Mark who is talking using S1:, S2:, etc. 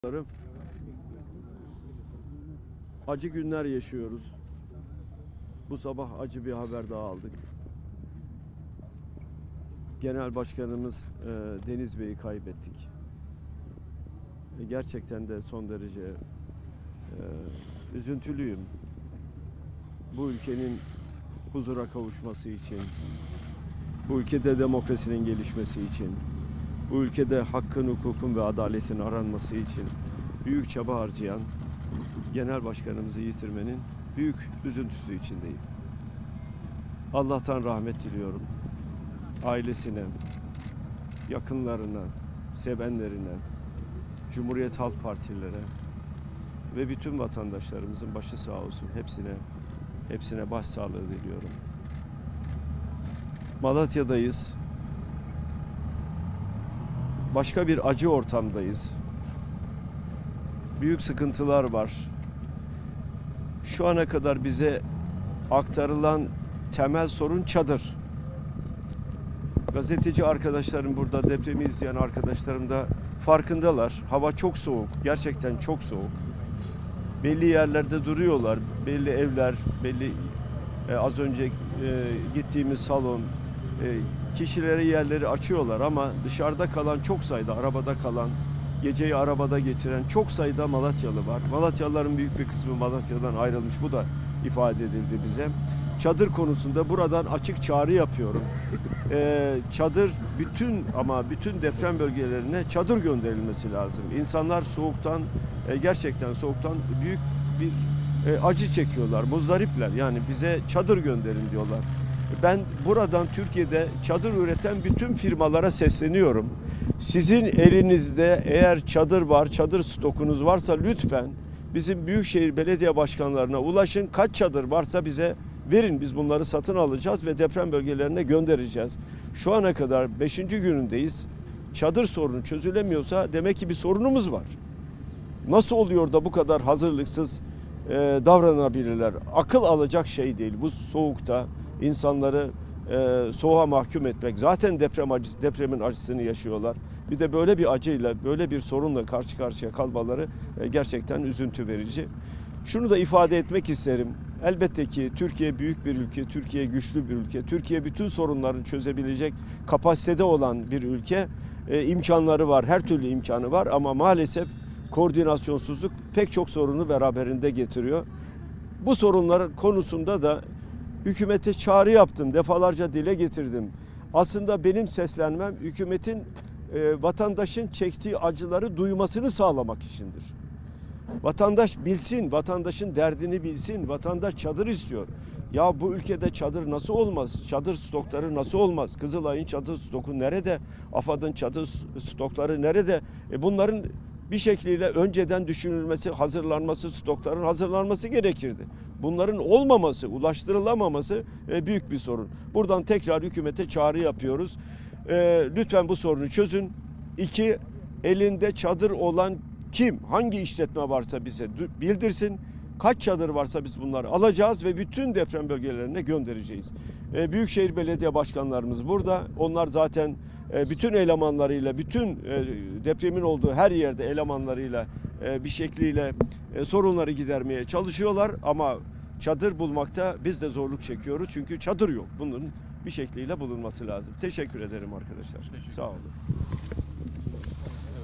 S1: Acı günler yaşıyoruz. Bu sabah acı bir haber daha aldık. Genel Başkanımız Deniz Bey'i kaybettik. Gerçekten de son derece üzüntülüyüm. Bu ülkenin huzura kavuşması için, bu ülkede demokrasinin gelişmesi için, bu ülkede hakkın, hukukun ve adaletin aranması için büyük çaba harcayan Genel Başkanımızı yitirmenin büyük üzüntüsü içindeyim. Allah'tan rahmet diliyorum. Ailesine, yakınlarına, sevenlerine, Cumhuriyet Halk Partililere ve bütün vatandaşlarımızın başı sağ olsun. Hepsine başsağlığı diliyorum. Malatya'dayız. Başka bir acı ortamdayız. Büyük sıkıntılar var. Şu ana kadar bize aktarılan temel sorun çadır. Gazeteci arkadaşlarım burada, depremi izleyen arkadaşlarım da farkındalar. Hava çok soğuk, gerçekten çok soğuk. Belli yerlerde duruyorlar, belli evler, belli az önce gittiğimiz salon, kişilere yerleri açıyorlar ama dışarıda kalan çok sayıda, arabada kalan, geceyi arabada geçiren çok sayıda Malatyalı var. Malatyalıların büyük bir kısmı Malatya'dan ayrılmış, bu da ifade edildi bize. Çadır konusunda buradan açık çağrı yapıyorum. Çadır bütün deprem bölgelerine çadır gönderilmesi lazım. İnsanlar soğuktan, gerçekten soğuktan büyük bir acı çekiyorlar, muzdaripler. Yani bize çadır gönderin diyorlar. Ben buradan Türkiye'de çadır üreten bütün firmalara sesleniyorum. Sizin elinizde eğer çadır var, çadır stokunuz varsa lütfen bizim büyükşehir belediye başkanlarına ulaşın. Kaç çadır varsa bize verin, biz bunları satın alacağız ve deprem bölgelerine göndereceğiz. Şu ana kadar 5. günündeyiz. Çadır sorunu çözülemiyorsa demek ki bir sorunumuz var. Nasıl oluyor da bu kadar hazırlıksız davranabilirler? Akıl alacak şey değil. Bu soğukta insanları soğuğa mahkum etmek. Zaten depremin acısını yaşıyorlar. Bir de böyle bir acıyla, böyle bir sorunla karşı karşıya kalmaları gerçekten üzüntü verici. Şunu da ifade etmek isterim. Elbette ki Türkiye büyük bir ülke, Türkiye güçlü bir ülke. Türkiye bütün sorunları çözebilecek kapasitede olan bir ülke. İmkanları var, her türlü imkanı var ama maalesef koordinasyonsuzluk pek çok sorunu beraberinde getiriyor. Bu sorunlar konusunda da hükümete çağrı yaptım, defalarca dile getirdim. Aslında benim seslenmem hükümetin vatandaşın çektiği acıları duymasını sağlamak içindir. Vatandaş bilsin, vatandaşın derdini bilsin. Vatandaş çadır istiyor. Ya bu ülkede çadır nasıl olmaz? Çadır stokları nasıl olmaz? Kızılay'ın çadır stoku nerede? AFAD'ın çadır stokları nerede? Bunların bir şekliyle önceden düşünülmesi, hazırlanması, stokların hazırlanması gerekirdi. Bunların olmaması, ulaştırılamaması büyük bir sorun. Buradan tekrar hükümete çağrı yapıyoruz. Lütfen bu sorunu çözün. 2, elinde çadır olan kim, hangi işletme varsa bize bildirsin. Kaç çadır varsa biz bunları alacağız ve bütün deprem bölgelerine göndereceğiz. Büyükşehir belediye başkanlarımız burada. Onlar zaten bütün elemanlarıyla, bütün depremin olduğu her yerde elemanlarıyla bir şekliyle sorunları gidermeye çalışıyorlar. Ama çadır bulmakta biz de zorluk çekiyoruz. Çünkü çadır yok. Bunun bir şekliyle bulunması lazım. Teşekkür ederim arkadaşlar. Sağ olun.